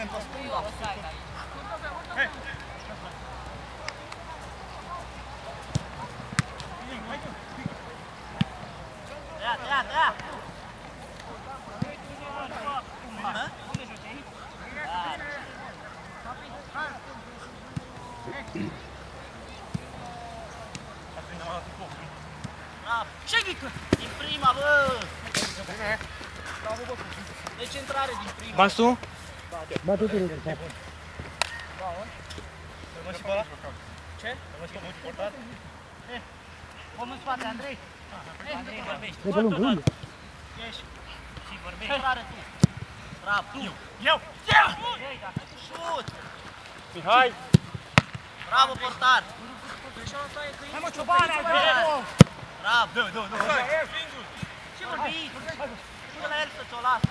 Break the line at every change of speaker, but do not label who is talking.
punem pe stânga. Hai!
Tăia! Ce-i Victor? Din prima, bă! Deci intrare din prima.
Basu?
Ba, tu.
Mă și pe ăla?
Ce?
Mă și pe mult portat?
Om în spate, Andrei. Andrei, vorbești.
De pe lungă.
Ieși. Și vorbești. Intrare tu. Bravo, tu.
Eu!
Ei, dacă tu șut.
Mihai!
Bravo, portar.
Hai mă, Ciobane!
Bravo.
Dă!
Ce vorbi? Spune la el să ți-o lasă.